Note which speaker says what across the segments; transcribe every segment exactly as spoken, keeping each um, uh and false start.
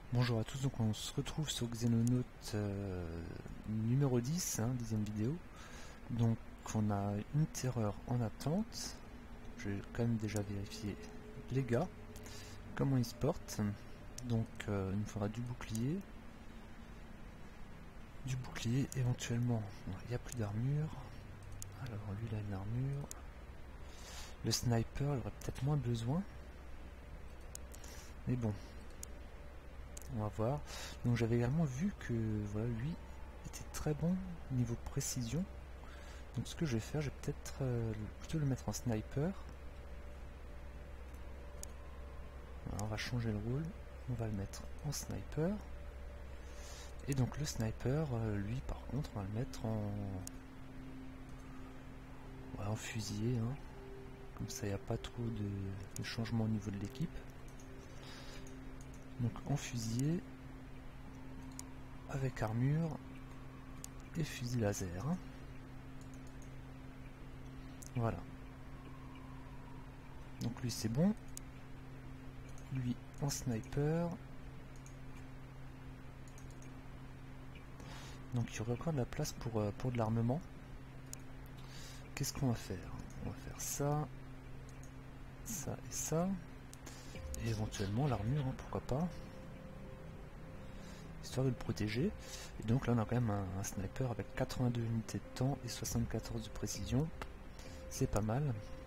Speaker 1: Bonjour à tous, donc on se retrouve sur Xenonote euh, numéro dix, hein, dixième vidéo. Donc on a une terreur en attente. Je vais quand même déjà vérifier les gars, comment ils se portent. Donc euh, il me faudra du bouclier. Du bouclier éventuellement. Bon, il n'y a plus d'armure. Alors lui il a une armure. Le sniper il aurait peut-être moins besoin. Mais bon. On va voir. Donc j'avais également vu que voilà, lui était très bon niveau précision. Donc ce que je vais faire, je vais peut-être euh, plutôt le mettre en sniper. Alors, on va changer le rôle. On va le mettre en sniper. Et donc le sniper, euh, lui par contre, on va le mettre en, ouais, en fusilier. Hein. Comme ça, il n'y a pas trop de, de changement au niveau de l'équipe. Donc en fusilier, avec armure et fusil laser. Hein. Voilà. Donc lui c'est bon. Lui en sniper. Donc il y aurait encore de la place pour, euh, pour de l'armement. Qu'est-ce qu'on va faire? On va faire ça, ça et ça. Et éventuellement l'armure, hein, pourquoi pas. Histoire de le protéger. Et donc là on a quand même un, un sniper avec quatre-vingt-deux unités de temps et soixante-quatorze de précision. C'est pas mal.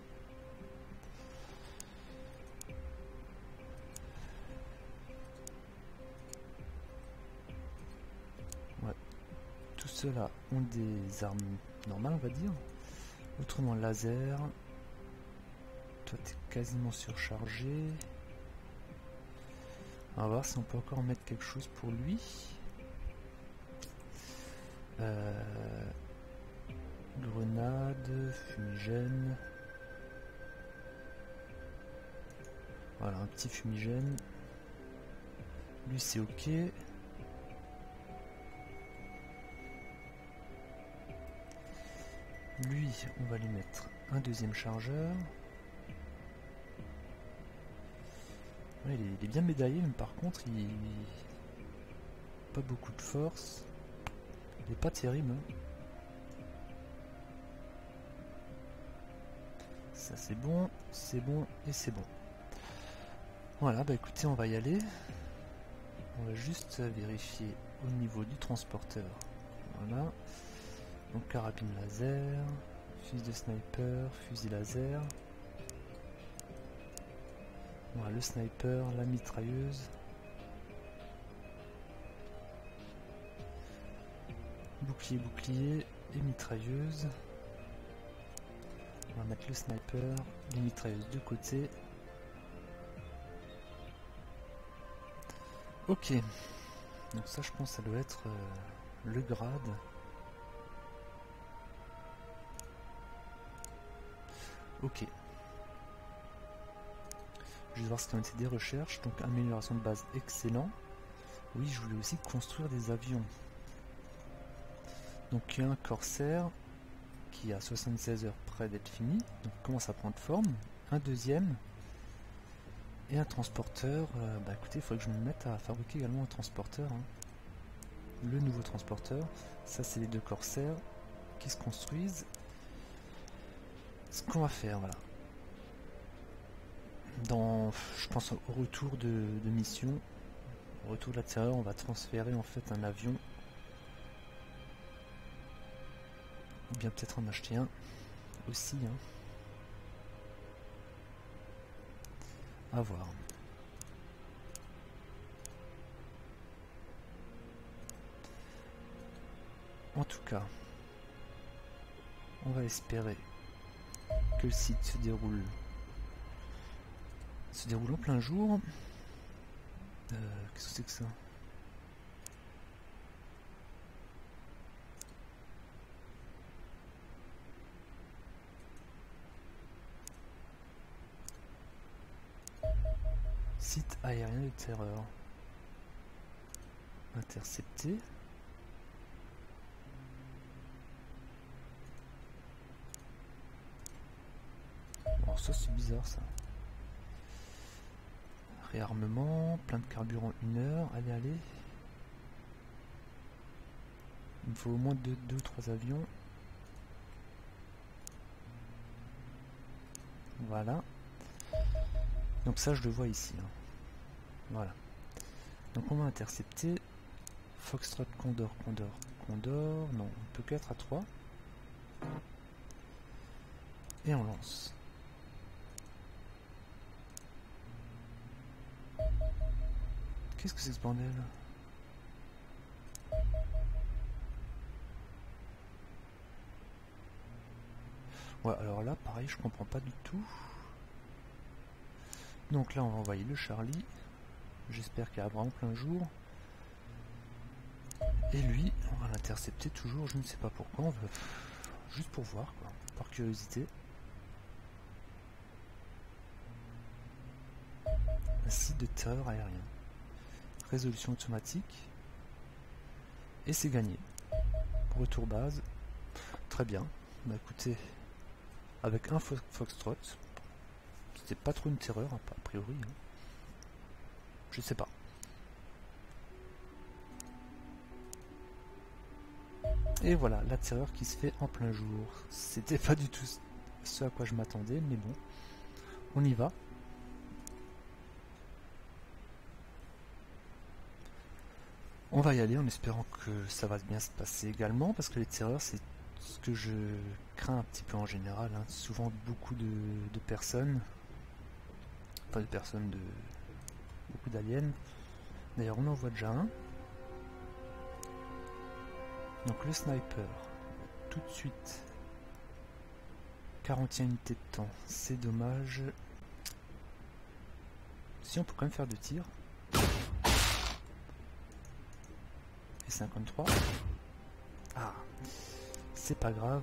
Speaker 1: Ouais. Tous ceux-là ont des armes normales, on va dire. Autrement laser. Toi t'es quasiment surchargé. On va voir si on peut encore mettre quelque chose pour lui. Euh, grenade, fumigène. Voilà, un petit fumigène. Lui c'est ok. Lui, on va lui mettre un deuxième chargeur. Ouais, il, est, il est bien médaillé, mais par contre, il pas beaucoup de force. Il est pas terrible. Hein. Ça c'est bon, c'est bon et c'est bon. Voilà, bah écoutez, on va y aller. On va juste vérifier au niveau du transporteur. Voilà. Donc carabine laser, fusil de sniper, fusil laser. Voilà, le sniper, la mitrailleuse. Bouclier, bouclier et mitrailleuse. On va mettre le sniper, les mitrailleuses de côté. Ok. Donc ça je pense que ça doit être euh, le grade. Ok. Je vais voir ce qu'on était des recherches. Donc amélioration de base excellent. Oui, je voulais aussi construire des avions. Donc il y a un Corsair qui a soixante-seize heures près d'être fini. Donc commence à prendre forme. Un deuxième. Et un transporteur. Euh, bah écoutez, il faudrait que je me mette à fabriquer également un transporteur. Hein. Le nouveau transporteur. Ça c'est les deux Corsaires qui se construisent. Ce qu'on va faire, voilà. Dans, je pense au retour de, de mission, au retour de la terreur, on va transférer en fait un avion. Ou bien peut-être en acheter un aussi. Hein. À voir. En tout cas, on va espérer que le site se déroule se déroule en plein jour. Euh, Qu'est-ce que c'est que ça? Site aérien de terreur. Intercepté. Bon, ça c'est bizarre ça. Réarmement, plein de carburant une heure, allez allez. Il me faut au moins deux, deux ou trois avions. Voilà. Donc ça je le vois ici. Hein. Voilà. Donc on va intercepter Foxtrot, Condor, Condor, Condor. Non, on peut qu'être à trois. Et on lance. Qu'est-ce que c'est que ce bordel? Ouais, alors là, pareil, je comprends pas du tout. Donc là, on va envoyer le Charlie. J'espère qu'il y a vraiment plein jour. Et lui, on va l'intercepter toujours, je ne sais pas pourquoi. On veut juste pour voir, quoi, par curiosité. Un site de terreur aérien. Résolution automatique. Et c'est gagné. Retour base. Très bien. Bah écoutez, avec un fo Foxtrot, c'était pas trop une terreur, hein, a priori. Hein. Je sais pas. Et voilà, la terreur qui se fait en plein jour. C'était pas du tout ce à quoi je m'attendais, mais bon, on y va. On va y aller en espérant que ça va bien se passer également, parce que les terreurs, c'est ce que je crains un petit peu en général. Hein. Souvent beaucoup de, de personnes, pas de personnes, de beaucoup d'aliens. D'ailleurs, on en voit déjà un. Donc le sniper, tout de suite, quarante et un unités de temps, c'est dommage. Si on peut quand même faire deux tirs. Et cinquante-trois. Ah, c'est pas grave.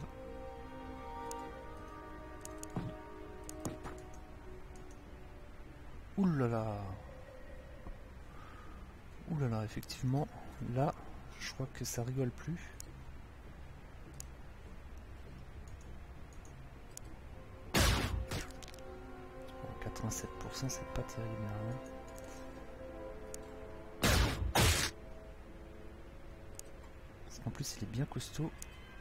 Speaker 1: Ouh là là. Ouh là là, effectivement, là, je crois que ça rigole plus. quatre-vingt-sept pour cent, c'est pas terrible. Hein. Parce qu'en plus, il est bien costaud.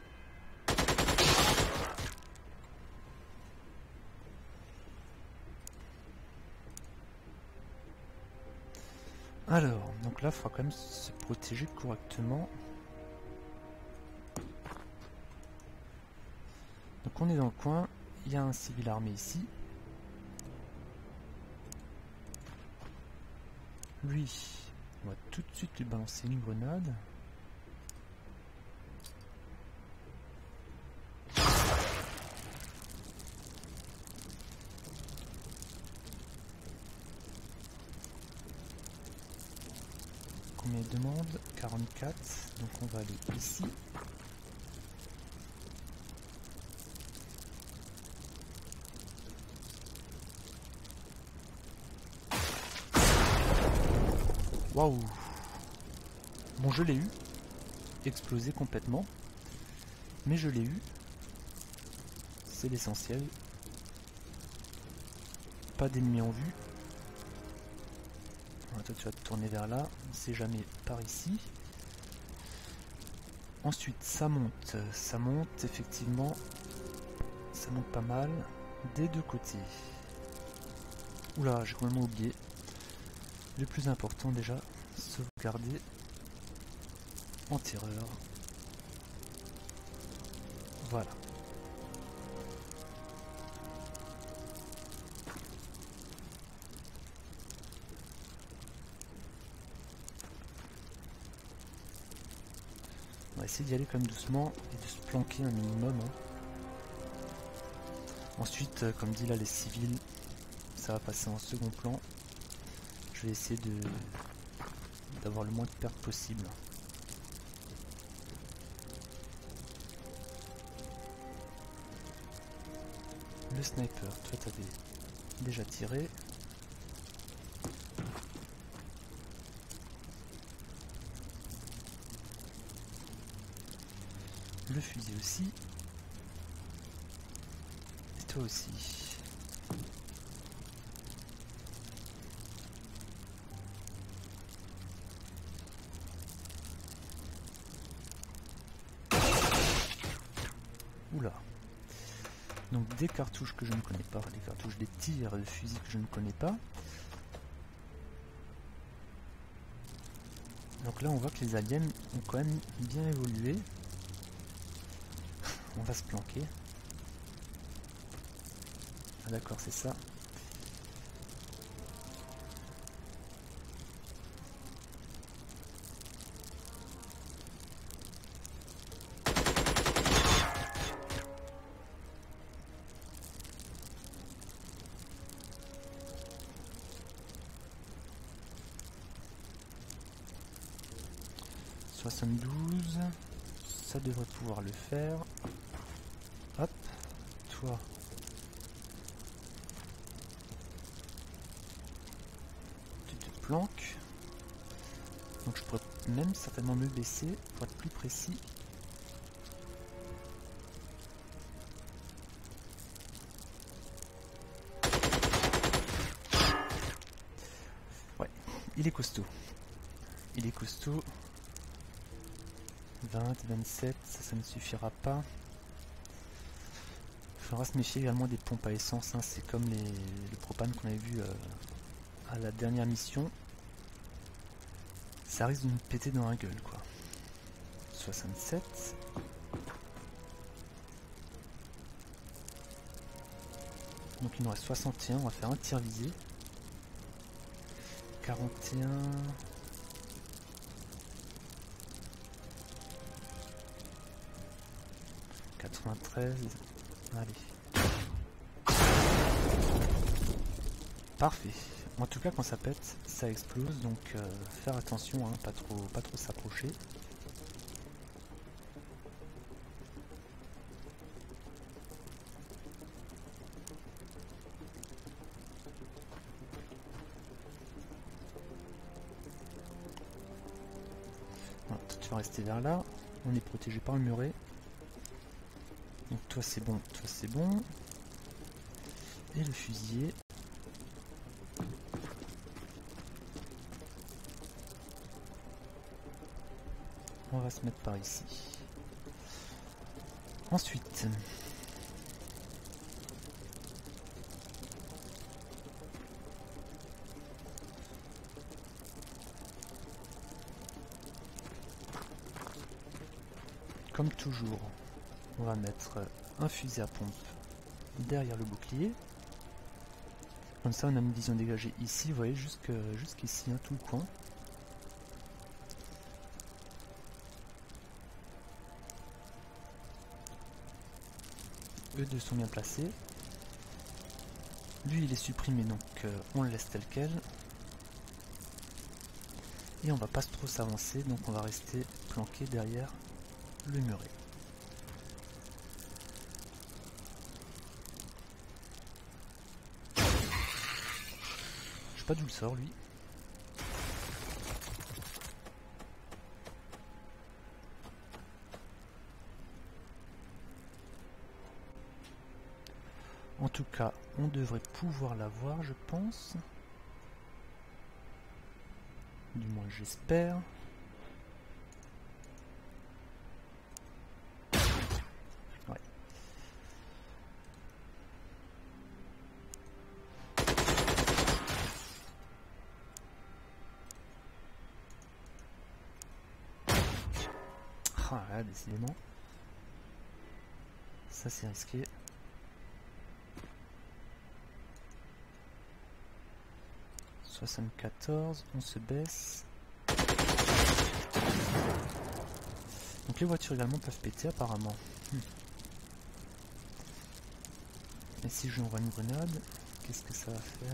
Speaker 1: Alors, donc là, il faudra quand même se protéger correctement. Donc on est dans le coin, il y a un civil armé ici. Lui, on va tout de suite lui balancer une grenade. Combien il demande? quarante-quatre, donc on va aller ici. Waouh! Bon, je l'ai eu. Explosé complètement. Mais je l'ai eu. C'est l'essentiel. Pas d'ennemis en vue. Alors, toi, tu vas te tourner vers là. On ne sait jamais par ici. Ensuite, ça monte. Ça monte, effectivement. Ça monte pas mal. Des deux côtés. Oula, j'ai complètement oublié. Le plus important déjà, sauvegarder en terreur. Voilà. On va essayer d'y aller quand même doucement et de se planquer un minimum. Hein. Ensuite, comme dit là, les civils, ça va passer en second plan. Je vais essayer de d'avoir le moins de pertes possible. Le sniper, toi t'avais déjà tiré. Le fusil aussi. Et toi aussi. Oula. Donc des cartouches que je ne connais pas, des cartouches, des tirs de fusil que je ne connais pas. Donc là on voit que les aliens ont quand même bien évolué. On va se planquer. Ah d'accord, c'est ça. soixante-douze, ça devrait pouvoir le faire. Hop, toi. Tu te planques. Donc je pourrais même certainement me baisser pour être plus précis. Ouais, il est costaud. Il est costaud. vingt, vingt-sept, ça, ça ne suffira pas. Il faudra se méfier également des pompes à essence, hein. C'est comme les, le propane qu'on avait vu euh, à la dernière mission. Ça risque de nous péter dans la gueule, quoi. soixante-sept. Donc il nous reste soixante et un, on va faire un tir visé. quarante et un... quatre-vingt-treize, allez. Parfait. En tout cas, quand ça pète, ça explose, donc euh, faire attention, hein, pas trop, pas trop s'approcher. Voilà, toi, tu vas rester vers là. On est protégé par le muret. Donc toi c'est bon, toi c'est bon. Et le fusilier. On va se mettre par ici. Ensuite, comme toujours, on va mettre un fusil à pompe derrière le bouclier. Comme ça on a une vision dégagée ici, vous voyez, jusqu'ici, hein, tout le coin. Eux deux sont bien placés. Lui il est supprimé, donc euh, on le laisse tel quel. Et on va pas trop s'avancer, donc on va rester planqué derrière le muret. Je sais pas d'où il sort lui. En tout cas, on devrait pouvoir la voir, je pense. Du moins, j'espère. Ouais. Ah là, décidément. Ça, c'est risqué. soixante-quatorze, on se baisse. Donc les voitures également peuvent péter apparemment. Hmm. Et si j'envoie une grenade, qu'est-ce que ça va faire?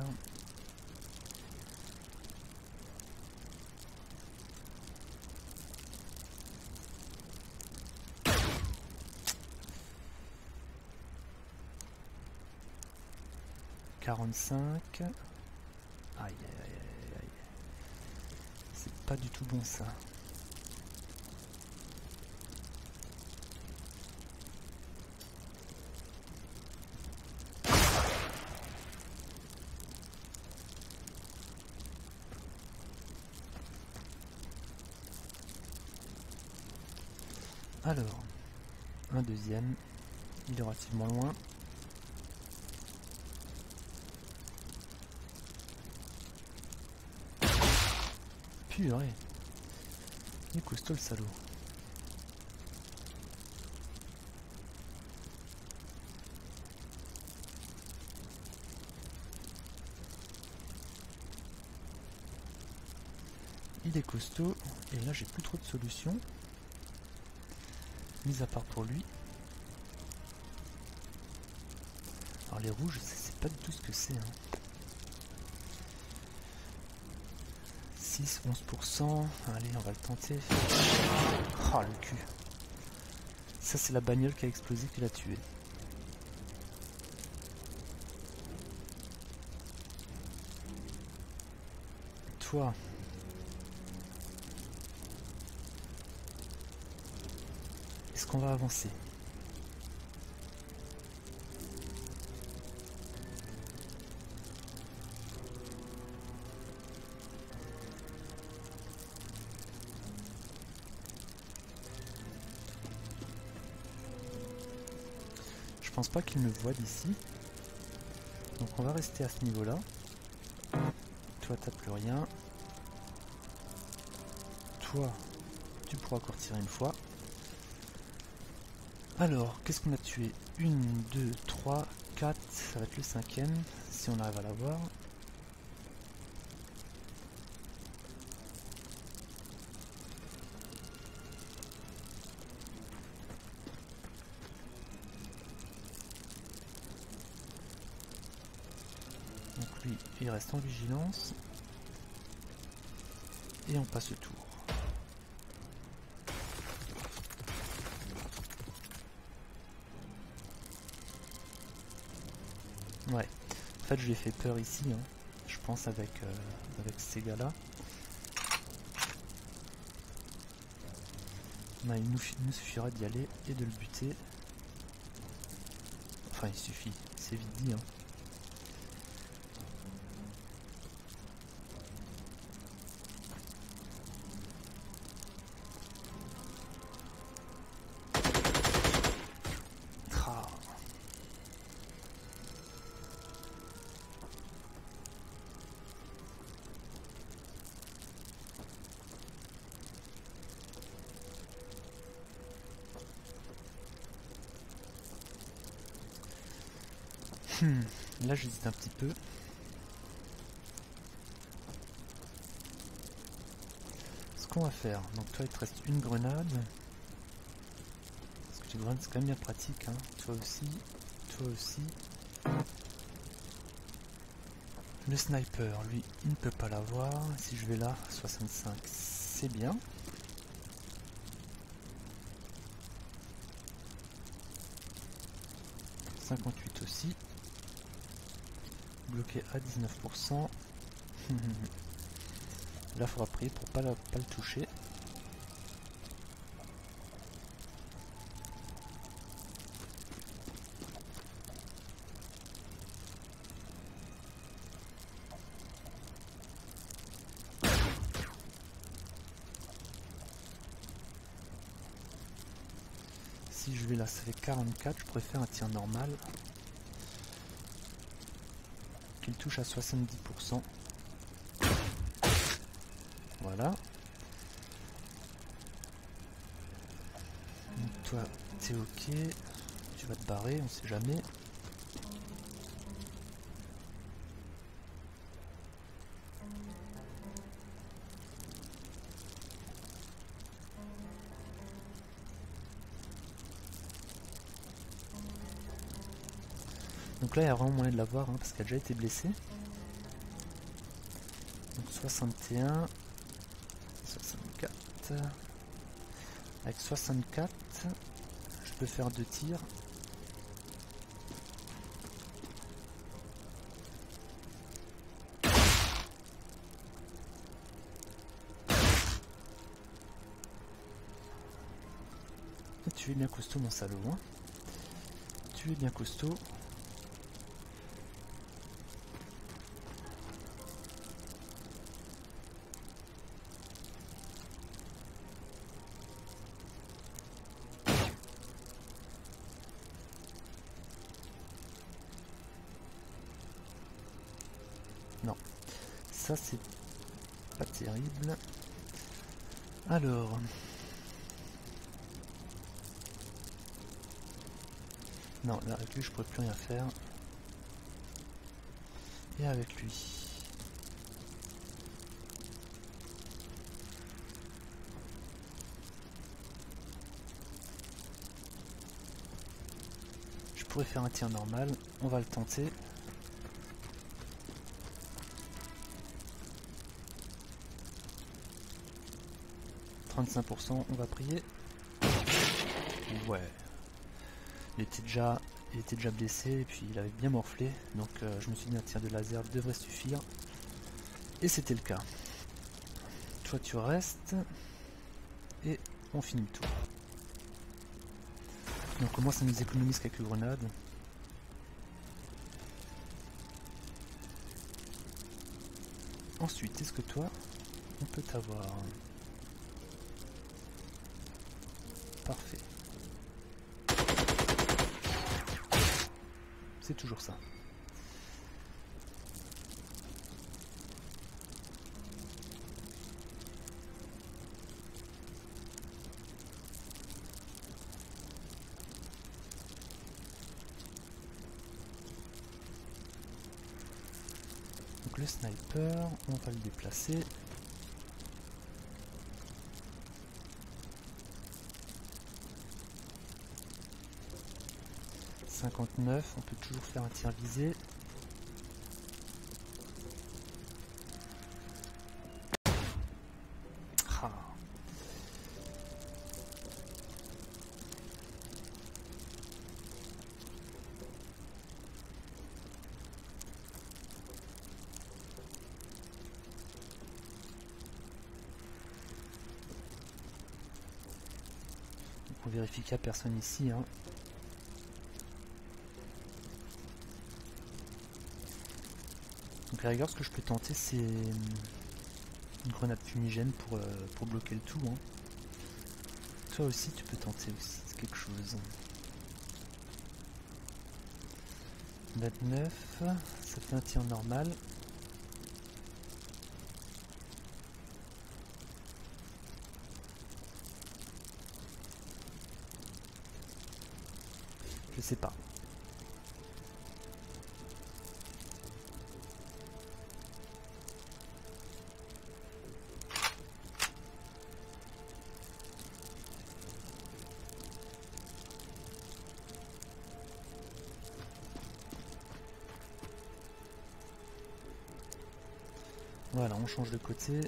Speaker 1: quarante-cinq. Aïe aïe aïe aïe. C'est pas du tout bon ça. Alors, un deuxième. Il est relativement loin. Purée. Il est costaud le salaud. Il est costaud. Et là j'ai plus trop de solutions. Mis à part pour lui. Alors les rouges, je sais pas du tout ce que c'est. Hein. six, onze pour cent. Allez, on va le tenter. Oh le cul. Ça c'est la bagnole qui a explosé qui l'a tué. Toi. Est-ce qu'on va avancer? Je pense pas qu'il me voit d'ici. Donc on va rester à ce niveau-là. Toi t'as plus rien. Toi tu pourras encore tirer une fois. Alors, qu'est-ce qu'on a tué? Une, deux, trois, quatre, ça va être le cinquième, si on arrive à l'avoir. Donc lui, il reste en vigilance. Et on passe le tour. Ouais, en fait je lui ai fait peur ici, hein. Je pense avec, euh, avec ces gars-là. Ben, il, nous, il nous suffira d'y aller et de le buter. Enfin il suffit, c'est vite dit. Hein. Hmm, là j'hésite un petit peu. Ce qu'on va faire, donc toi il te reste une grenade. Parce que les grenades c'est quand même bien pratique, hein. Toi aussi, toi aussi. Le sniper, lui, il ne peut pas l'avoir. Si je vais là, soixante-cinq, c'est bien. cinquante-huit aussi. Bloqué à dix-neuf pour cent. Là, il faudra prier pour pas, la, pas le toucher. Si je vais là, ça fait quarante-quatre. Je pourrais faire un tir normal. Qu'il touche à soixante-dix pour cent. Voilà. Donc toi, t'es ok. Tu vas te barrer, on sait jamais. Donc là, il y a vraiment moyen de l'avoir, hein, parce qu'elle a déjà été blessée. Donc soixante et un, soixante-quatre. Avec soixante-quatre, je peux faire deux tirs. Et tu es bien costaud, mon salaud. Hein. Tu es bien costaud. ça c'est pas terrible. Alors... Non, là avec lui je pourrais plus rien faire. Et avec lui... Je pourrais faire un tir normal, on va le tenter. trente-cinq pour cent, on va prier. Ouais. Il était déjà, il était déjà blessé et puis il avait bien morflé. Donc euh, je me suis dit un tir de laser devrait suffire. Et c'était le cas. Toi tu restes. Et on finit le tour. Donc comment ça nous économise quelques grenades. Ensuite, est-ce que toi, on peut t'avoir? Parfait. C'est toujours ça. Donc le sniper, on va le déplacer. cinquante-neuf, on peut toujours faire un tir visé. Ah. Donc on vérifie qu'il n'y a personne ici, hein. Donc à la rigueur, ce que je peux tenter, c'est une grenade fumigène pour, euh, pour bloquer le tout. Hein. Toi aussi, tu peux tenter aussi quelque chose. vingt-neuf, ça fait un tir normal. Je sais pas. Voilà, on change de côté.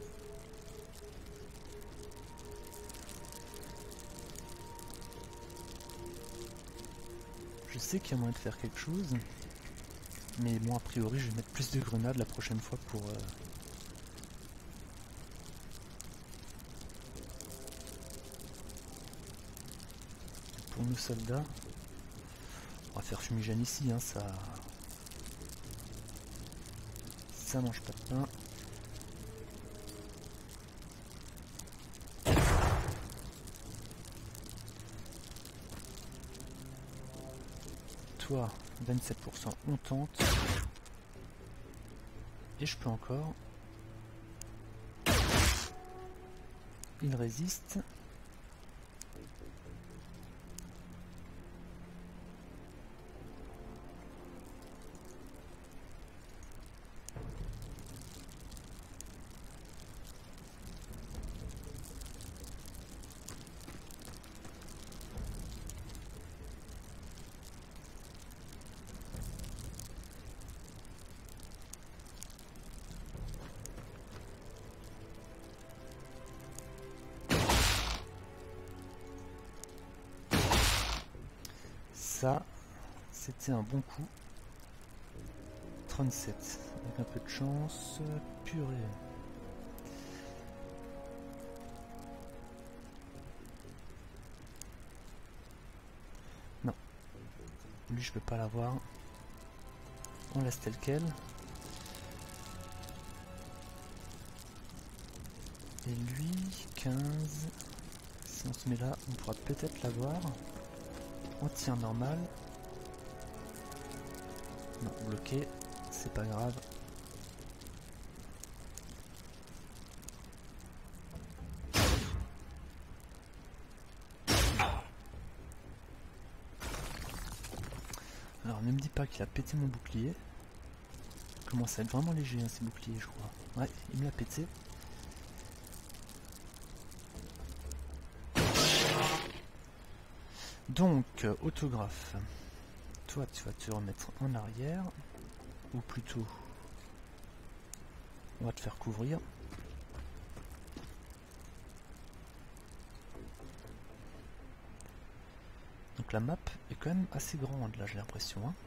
Speaker 1: Je sais qu'il y a moyen de faire quelque chose. Mais bon, a priori, je vais mettre plus de grenades la prochaine fois pour... Euh... pour nos soldats. On va faire fumigène ici, hein, ça... Ça mange pas de pain. Toi, vingt-sept pour cent, on tente. Et je peux encore. Il résiste. Ça, c'était un bon coup. trente-sept, avec un peu de chance. Purée. Non. Lui, je peux pas l'avoir. On laisse tel quel. Et lui, quinze. Si on se met là, on pourra peut-être l'avoir. On tire normal. Non, bloqué, c'est pas grave. Alors ne me dis pas qu'il a pété mon bouclier. Il commence à être vraiment léger hein, ces boucliers je crois. Ouais, il me l'a pété. Donc, euh, autographe. Toi tu vas te remettre en arrière. Ou plutôt, on va te faire couvrir. Donc la map est quand même assez grande là j'ai l'impression. Hein.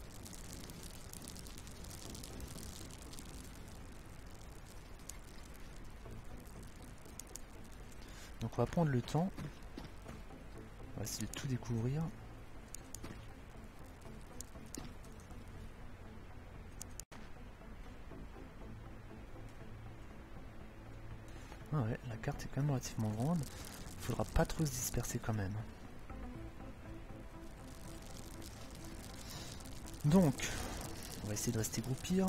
Speaker 1: Donc on va prendre le temps. On va essayer de tout découvrir. Ah ouais, la carte est quand même relativement grande. Il faudra pas trop se disperser quand même. Donc, on va essayer de rester groupir.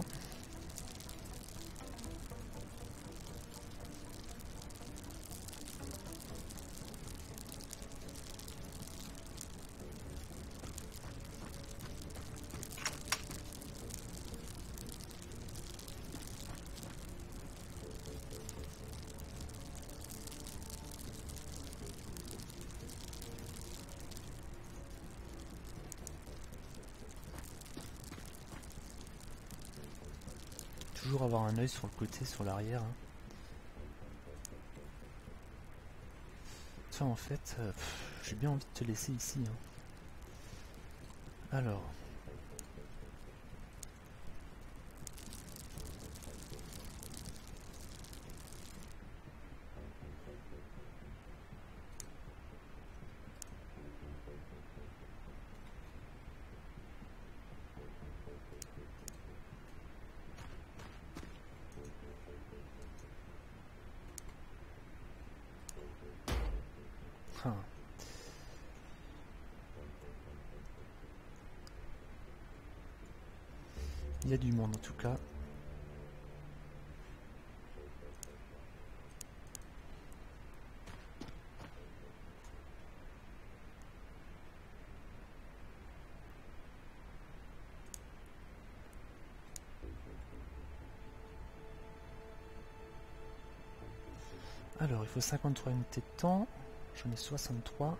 Speaker 1: Toujours avoir un œil sur le côté, sur l'arrière. Hein. Tiens, en fait, euh, j'ai bien envie de te laisser ici. Hein. Alors. Hein. Il y a du monde en tout cas. Alors il faut cinquante-trois unités de temps. J'en ai soixante-trois.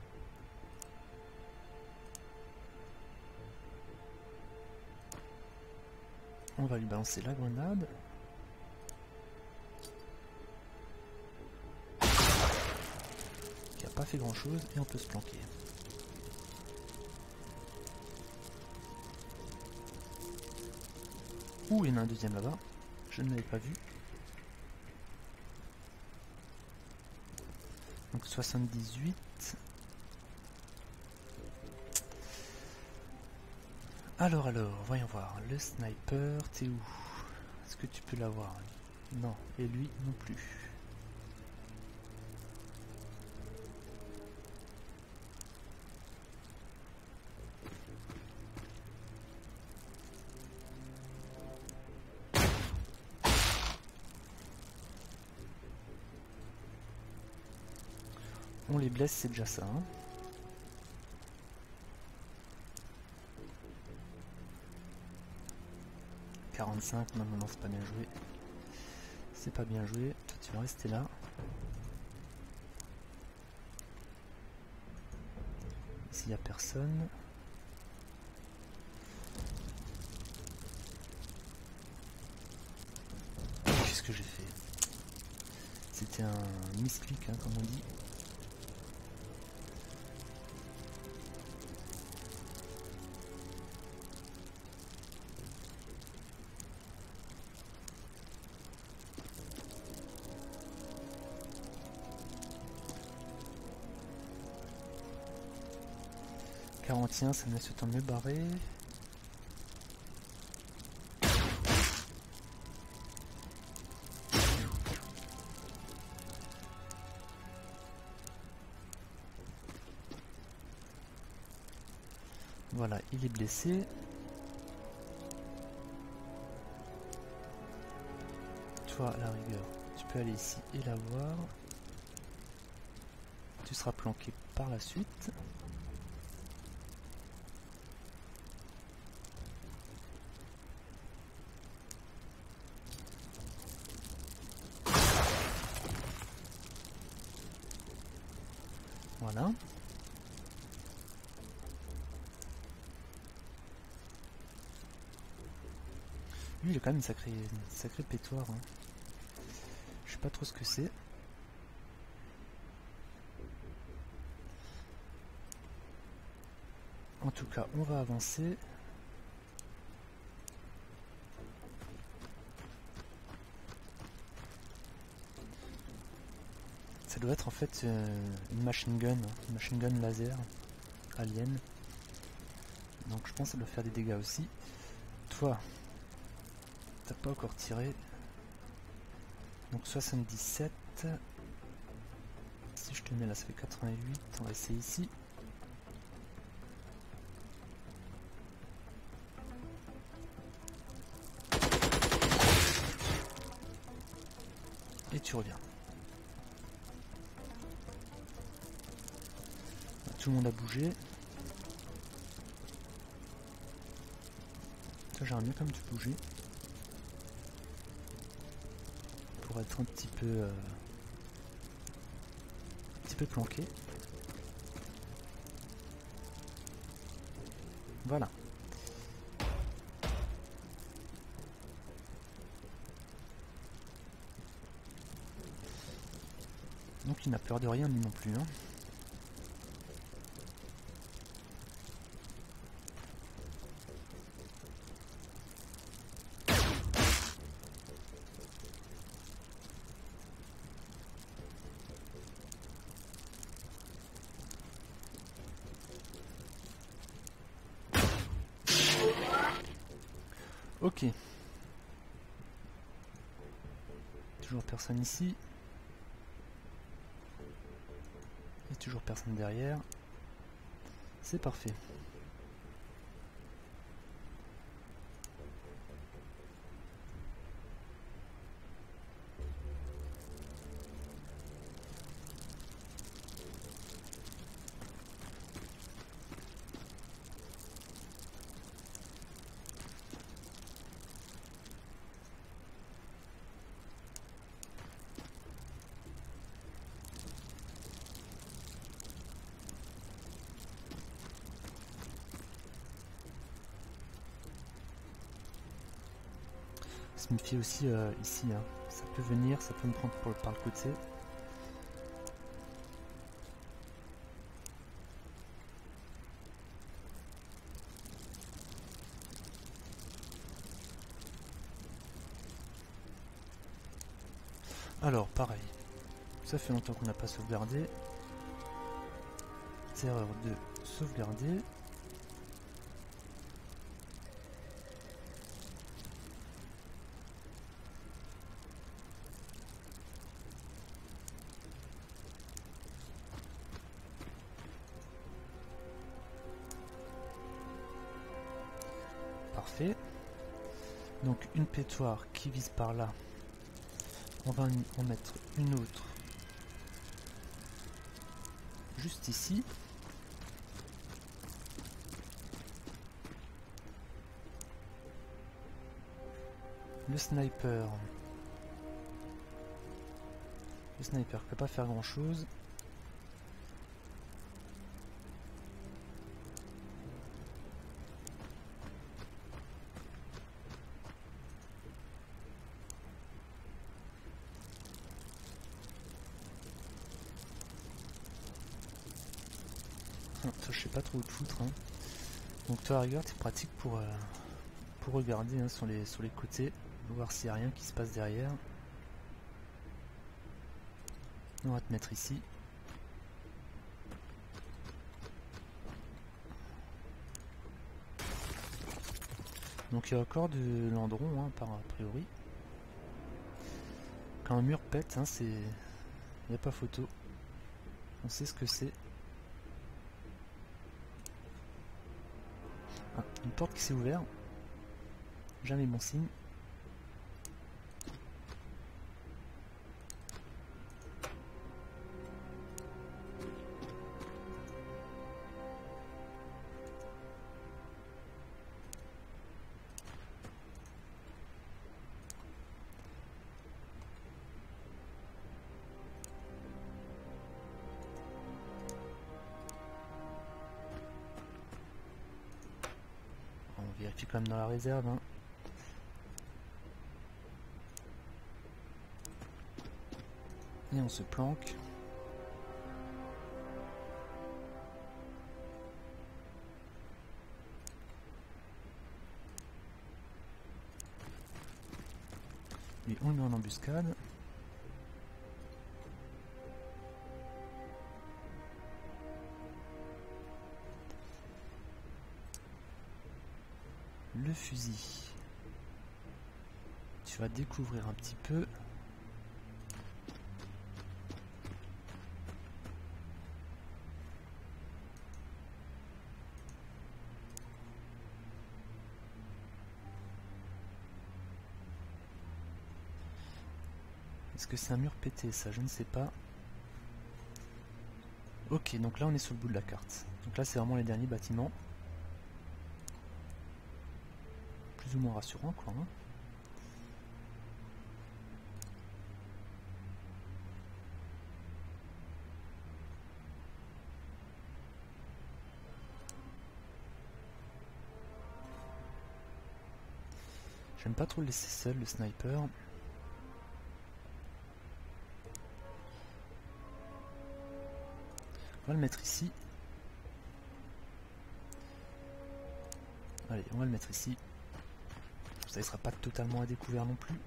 Speaker 1: On va lui balancer la grenade. Qui n'a pas fait grand chose et on peut se planquer. Ouh, il y en a un deuxième là-bas. Je ne l'avais pas vu. Donc soixante-dix-huit. Alors, alors, voyons voir. Le sniper, t'es où? Est-ce que tu peux l'avoir? Non. Et lui non plus. On les blesse, c'est déjà ça. Hein. quarante-cinq, non, non, non, c'est pas bien joué. C'est pas bien joué. Toi, tu vas rester là. Ici, il n'y a personne. Qu'est-ce que j'ai fait? C'était un misclick, hein, comme on dit. quarante et un, ça me laisse le temps de me barrer. Voilà, il est blessé. Toi, à la rigueur, tu peux aller ici et la voir. Tu seras planqué par la suite. Voilà. Lui, il a quand même une sacrée, une sacrée pétoire. Hein. Je sais pas trop ce que c'est. En tout cas, on va avancer. Ça doit être en fait euh, une machine gun, une machine gun laser, alien. Donc je pense que ça doit faire des dégâts aussi. Toi, t'as pas encore tiré. Donc soixante-dix-sept. Si je te mets là, ça fait quatre-vingt-huit. On va essayer ici. Et tu reviens. Tout le monde a bougé. Toi, j'aimerais mieux quand même te bouger. Pour être un petit peu... Euh, un petit peu planqué. Voilà. Donc il n'a peur de rien lui non plus. Hein. Ok. Toujours personne ici. Et toujours personne derrière. C'est parfait. Se méfier aussi euh, ici, hein. Ça peut venir, ça peut me prendre pour, par le côté. Alors, pareil. Ça fait longtemps qu'on n'a pas sauvegardé. Erreur de sauvegarder. Parfait. Donc une pétoire qui vise par là. On va en mettre une autre juste ici. Le sniper. Le sniper ne peut pas faire grand chose. Ça, je sais pas trop où te foutre. Hein. Donc toi, à rigueur, c'est pratique pour, euh, pour regarder hein, sur, les, sur les côtés, voir s'il n'y a rien qui se passe derrière. On va te mettre ici. Donc il y a encore de l'andron, hein, par a priori. Quand un mur pète, hein, c'est... il n'y a pas photo. On sait ce que c'est. Ah, une porte qui s'est ouverte. Jamais bon signe. vérifie quand même dans la réserve. Hein. Et on se planque. Et on le met en embuscade. Le fusil. Tu vas découvrir un petit peu. Est-ce que c'est un mur pété ça? Je ne sais pas. Ok, donc là on est sur le bout de la carte. Donc là c'est vraiment les derniers bâtiments. Plus ou moins rassurant quoi. Hein. J'aime pas trop le laisser seul le sniper. On va le mettre ici. Allez, on va le mettre ici. Ça ne sera pas totalement à découvert non plus.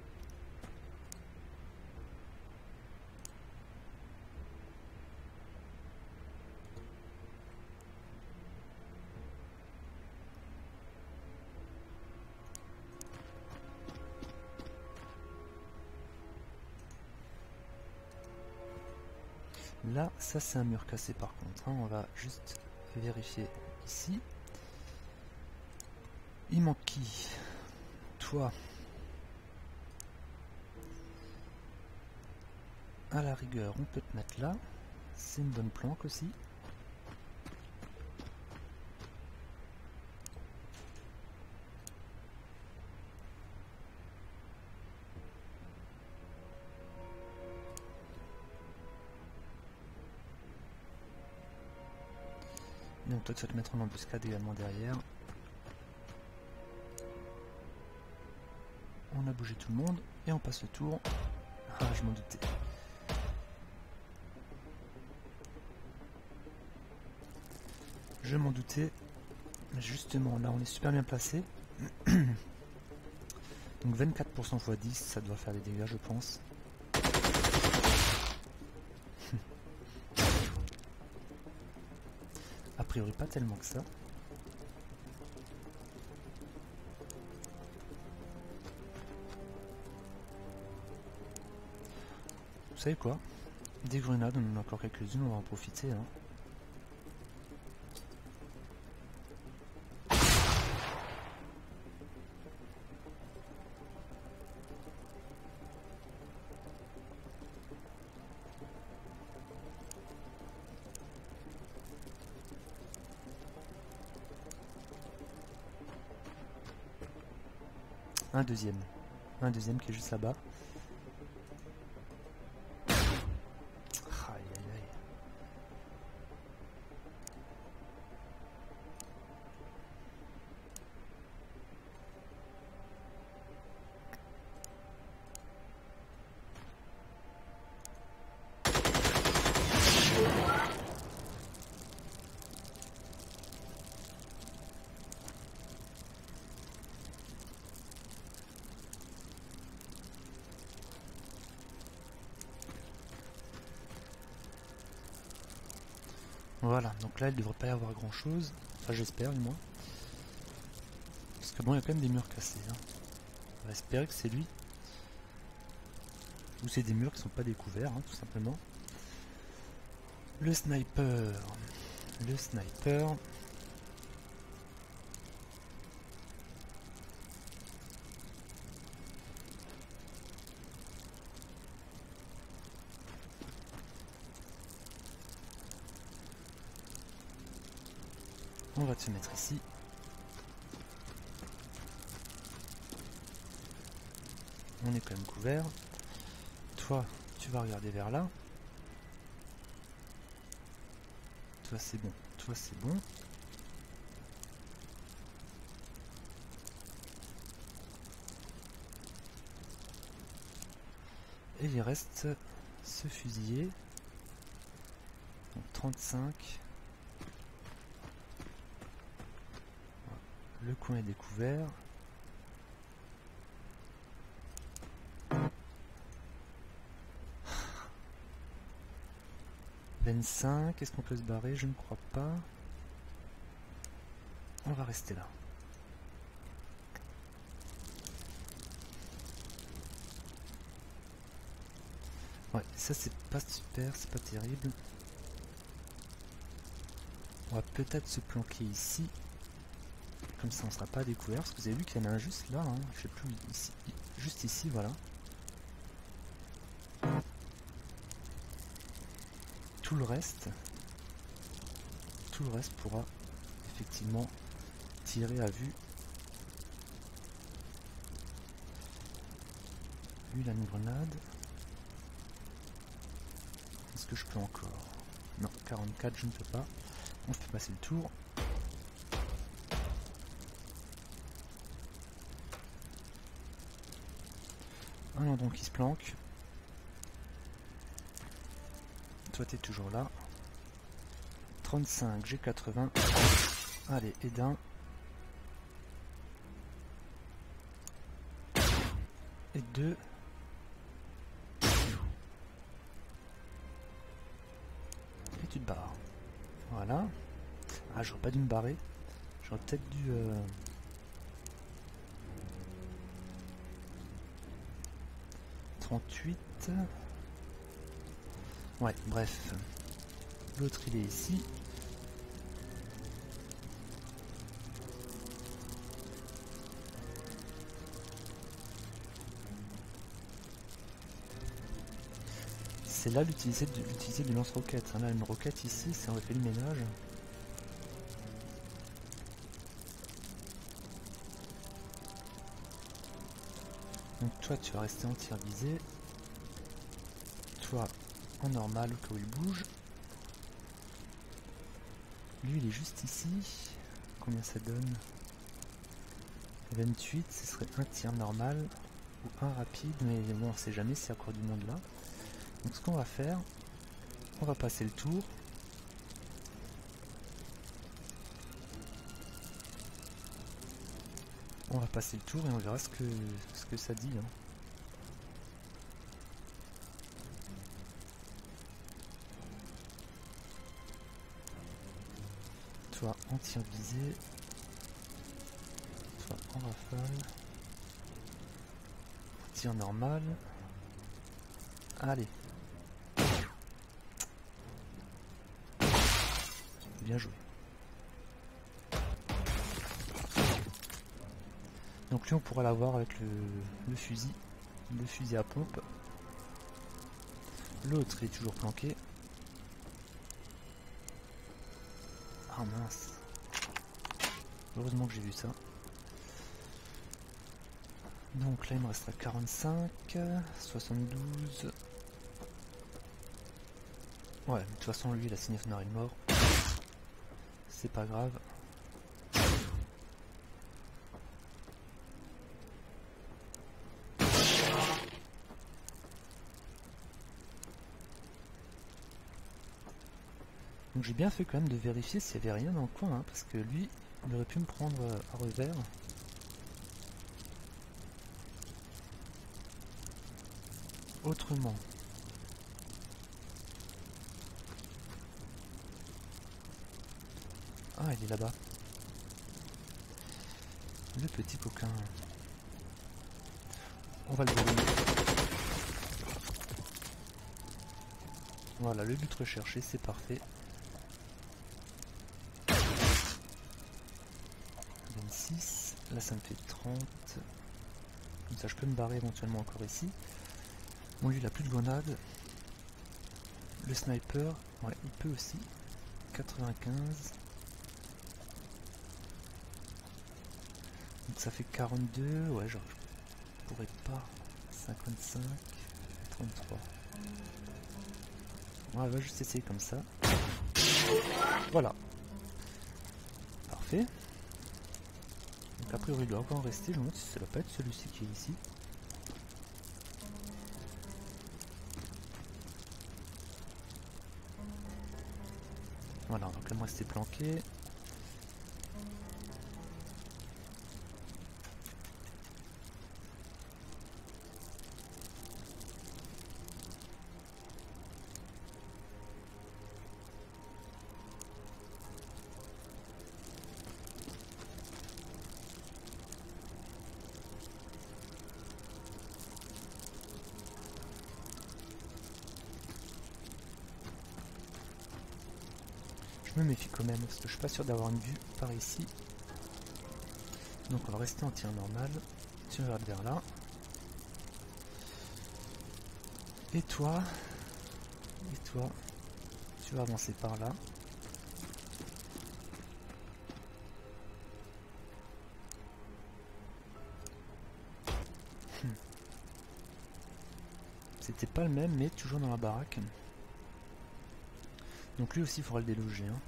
Speaker 1: Là, ça c'est un mur cassé par contre. Hein. On va juste vérifier ici. Il manque qui? Toi. À la rigueur, on peut te mettre là. C'est une bonne planque aussi. Donc toi tu vas te mettre en embuscade également derrière. On a bougé tout le monde et on passe le tour. Ah, je m'en doutais. Je m'en doutais. Justement, là on est super bien placé. Donc vingt-quatre pour cent fois dix, ça doit faire des dégâts je pense. A priori pas tellement que ça. Vous savez quoi? Des grenades, on en a encore quelques-unes, on va en profiter. Hein. Un deuxième. Un deuxième qui est juste là-bas. Aïe aïe aïe. Voilà, donc là il ne devrait pas y avoir grand chose, enfin j'espère du moins. Parce que bon, il y a quand même des murs cassés. Hein. On va espérer que c'est lui. Ou c'est des murs qui ne sont pas découverts, hein, tout simplement. Le sniper. Le sniper. On va te mettre ici. On est quand même couvert. Toi, tu vas regarder vers là. Toi, c'est bon. Toi, c'est bon. Et il reste ce fusilier. Donc trente-cinq. Voilà. Le coin est découvert. vingt-cinq. Est-ce qu'on peut se barrer? Je ne crois pas. On va rester là. Ouais, ça c'est pas super, c'est pas terrible. On va peut-être se planquer ici. Comme ça on sera pas découvert. Parce que vous avez vu qu'il y en a un juste là. Hein. Je sais plus, ici, juste ici, voilà. Tout le reste, tout le reste pourra effectivement tirer à vue. Lui, il a une grenade. Est-ce que je peux encore? Non, quarante-quatre, je ne peux pas. On peut passer le tour. Un landron qui se planque. Toi, t'es toujours là. trente-cinq, j'ai quatre-vingts. Allez, et d'un. Et deux. Et tu te barres. Voilà. Ah, j'aurais pas dû me barrer. J'aurais peut-être dû... Euh... trente-huit. Ouais, bref. L'autre, il est ici. C'est là l'utiliser du lance-roquette. Hein. Là, une roquette ici, ça aurait fait le ménage. Donc toi, tu vas rester en tir visé. Toi, en normal, au cas où il bouge. Lui, il est juste ici. Combien ça donne? vingt-huit, ce serait un tir normal ou un rapide, mais bon, on sait jamais s'il y a encore du monde là. Donc ce qu'on va faire, on va passer le tour. On va passer le tour et on verra ce que, ce que ça dit. Hein. Toi en tir visé. Toi en rafale. Tir normal. Allez. Bien joué. Donc lui on pourra l'avoir avec le, le fusil. Le fusil à pompe. L'autre est toujours planqué. Ah mince. Heureusement que j'ai vu ça. Donc là il me restera quarante-cinq, soixante-douze. Ouais, mais de toute façon lui il a signé son arrêt de mort. C'est pas grave. Donc j'ai bien fait quand même de vérifier s'il n'y avait rien dans le coin, hein, parce que lui, il aurait pu me prendre à revers. Autrement. Ah, il est là-bas. Le petit coquin. On va le verrouiller. Voilà, le but recherché, c'est parfait. vingt-six. Là, ça me fait trente. Comme ça, je peux me barrer éventuellement encore ici. Bon, lui, il a plus de grenade. Le sniper, ouais, il peut aussi. quatre-vingt-quinze. Donc ça fait quarante-deux. Ouais, genre, je pourrais pas. cinquante-cinq. trente-trois. On va juste essayer comme ça. Voilà. Parfait. Donc a priori il doit encore en rester. Je me demande si ça doit pas être celui-ci qui est ici. Voilà, donc là moi c'était planqué. Je me méfie quand même, parce que je suis pas sûr d'avoir une vue par ici. Donc on va rester en tir normal. Tu vas vers là. Et toi, et toi, tu vas avancer par là. Hmm. C'était pas le même, mais toujours dans la baraque. Donc lui aussi il faudra le déloger. Hein.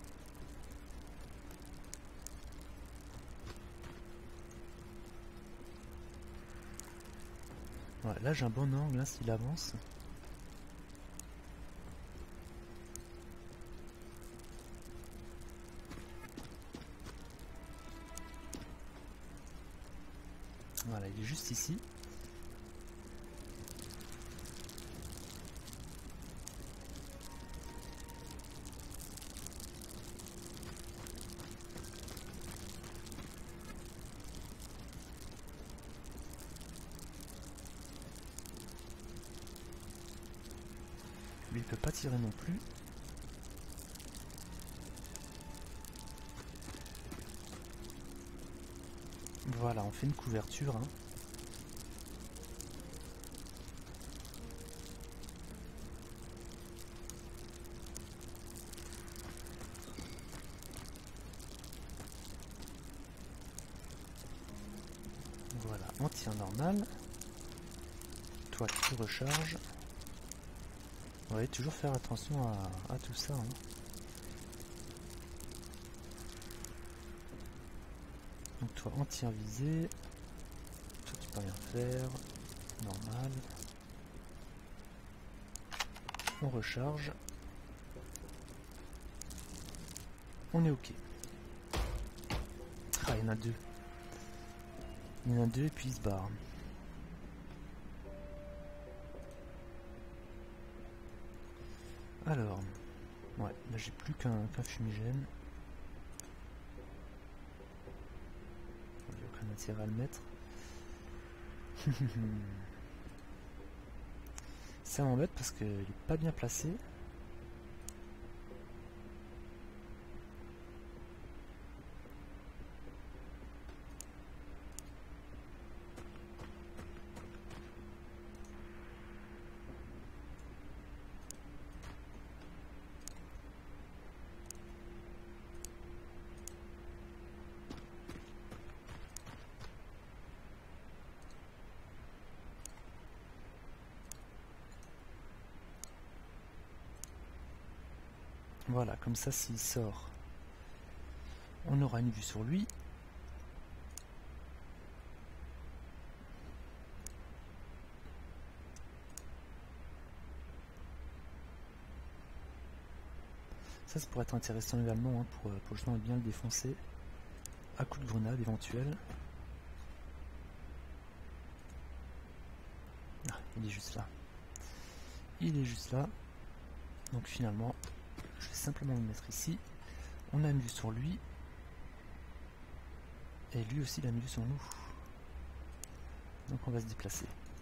Speaker 1: Voilà, là j'ai un bon angle hein, s'il avance. Voilà, il est juste ici. Lui il peut pas tirer non plus. Voilà, on fait une couverture. Hein. Voilà, on tire normal. Toi tu recharges. Ouais, toujours faire attention à, à tout ça. Hein. Donc toi en tir visé. Toi tu peux rien faire. Normal. On recharge. On est ok. Ah, il y en a deux. Il y en a deux et puis il se barre. Alors, ouais, là j'ai plus qu'un qu'un fumigène. Il n'y a aucun intérêt à le mettre. Ça m'embête parce qu'il est pas bien placé. Voilà, comme ça s'il sort, on aura une vue sur lui. Ça, ça pourrait être intéressant également hein, pour, pour justement bien le défoncer à coup de grenade éventuel. Ah, il est juste là. Il est juste là. Donc finalement, je vais simplement le mettre ici. On a une vue sur lui. Et lui aussi, il a une vue sur nous. Donc on va se déplacer.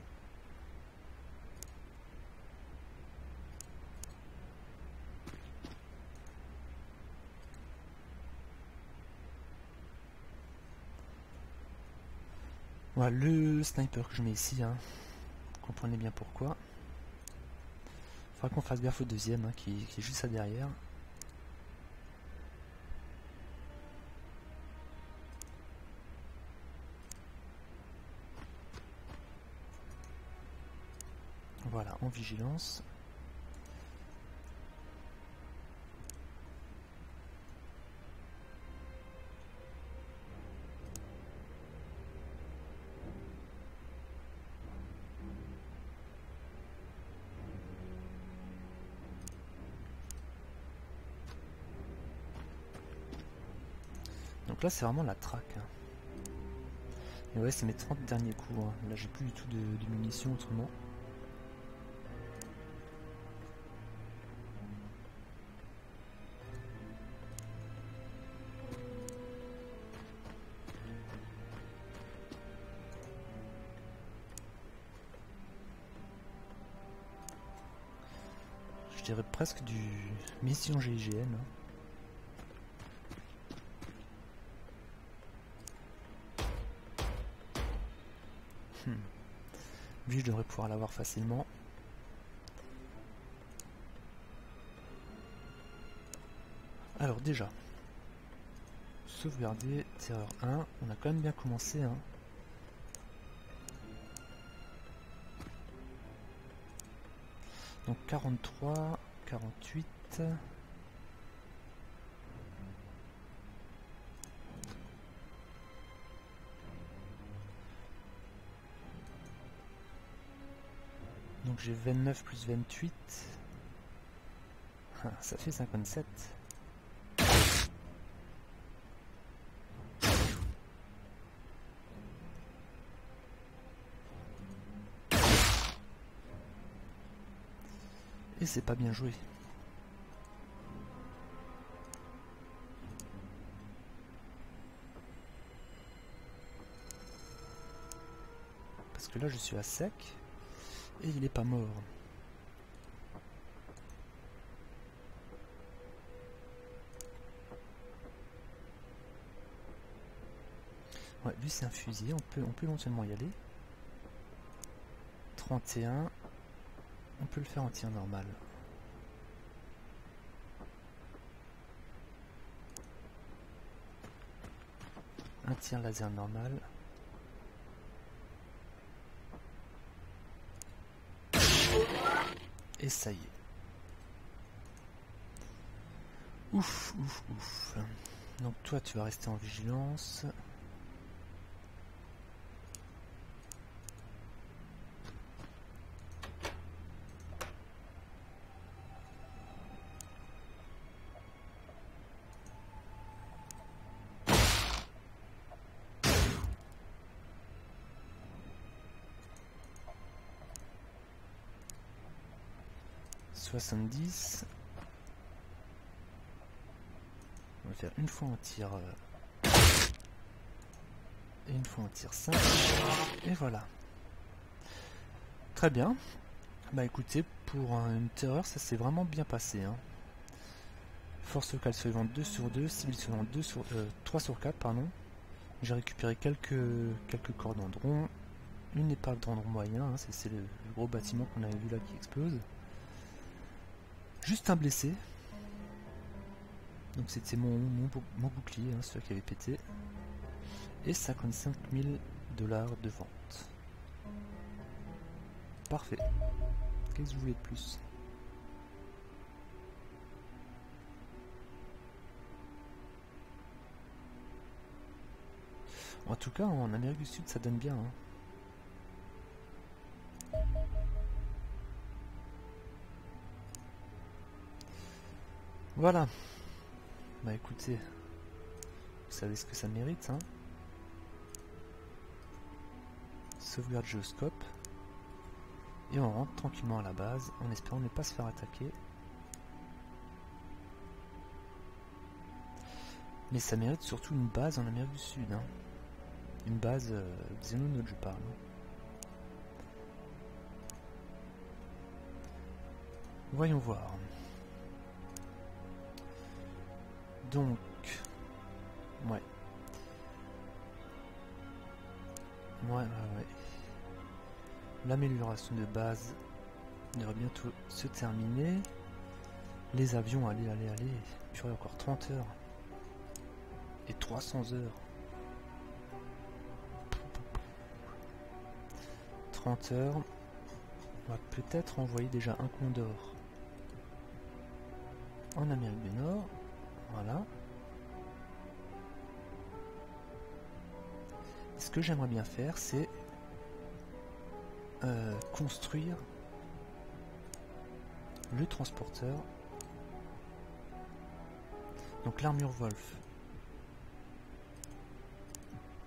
Speaker 1: Voilà le sniper que je mets ici. Hein. Comprenez bien pourquoi. Il faudra qu'on fasse gaffe au deuxième hein, qui, qui est juste à derrière. Voilà, en vigilance. Donc là c'est vraiment la traque. Hein. Et ouais, c'est mes trente derniers coups. Hein. Là j'ai plus du tout de, de munitions autrement. Je dirais presque du mission G I G N. Hein. Hmm. Lui, je devrais pouvoir l'avoir facilement. Alors déjà, sauvegarder, terreur un, on a quand même bien commencé. Hein. Donc quarante-trois, quarante-huit... Donc j'ai vingt-neuf plus vingt-huit, ah, ça fait cinquante-sept. Et c'est pas bien joué. Parce que là je suis à sec. Et il est pas mort. Ouais, lui c'est un fusil, on peut, on peut éventuellement y aller. trente et un, on peut le faire en tir normal. Un tir laser normal. Et ça y est. Ouf, ouf, ouf. Donc toi tu vas rester en vigilance. soixante-dix. On va faire une fois en tir euh, et une fois en tir cinq. Et voilà. Très bien. Bah écoutez, pour une terreur, ça s'est vraiment bien passé. Hein. Force locale survivante deux sur deux, civil survivante deux sur, euh, trois sur quatre, pardon. J'ai récupéré quelques, quelques corps d'andron. Une épave d'andron moyen, hein, c'est le, le gros bâtiment qu'on avait vu là qui explose. Juste un blessé. Donc c'était mon, mon, mon bouclier, hein, celui qui avait pété. Et cinquante-cinq mille dollars de vente. Parfait. Qu'est-ce que vous voulez de plus? En tout cas, en Amérique du Sud, ça donne bien. Hein. Voilà. Bah écoutez, vous savez ce que ça mérite. Hein. Sauvegarde géoscope. Et on rentre tranquillement à la base, en espérant ne pas se faire attaquer. Mais ça mérite surtout une base en Amérique du Sud. Hein. Une base euh, Xenonaut, je parle. Voyons voir. Donc, ouais. Ouais, ouais, ouais. L'amélioration de base devrait bientôt se terminer. Les avions, allez, allez, allez. J'aurai encore trente heures. Et trois cents heures. trente heures. On va peut-être envoyer déjà un Condor en Amérique du Nord. Voilà. Ce que j'aimerais bien faire, c'est euh, construire le transporteur. Donc l'armure Wolf.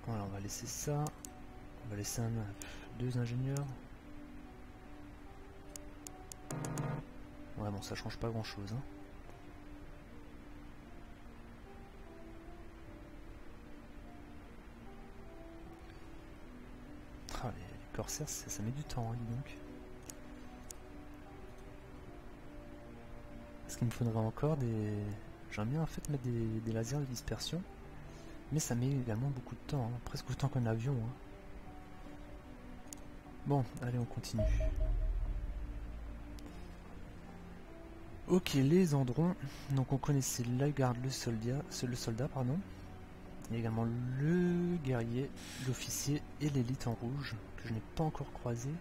Speaker 1: Voilà, on va laisser ça. On va laisser un, deux ingénieurs. Ouais, bon, ça change pas grand chose. Hein. Ah, les, les corsaires, ça, ça met du temps, hein, dis donc. Est-ce qu'il me faudrait encore des... J'aimerais bien en fait mettre des, des lasers de dispersion. Mais ça met également beaucoup de temps, hein, presque autant qu'un avion. Hein. Bon, allez, on continue. Ok, les Androns. Donc on connaissait la garde, le soldat, le soldat, pardon. Il y a également le guerrier, l'officier et l'élite en rouge, que je n'ai pas encore croisé.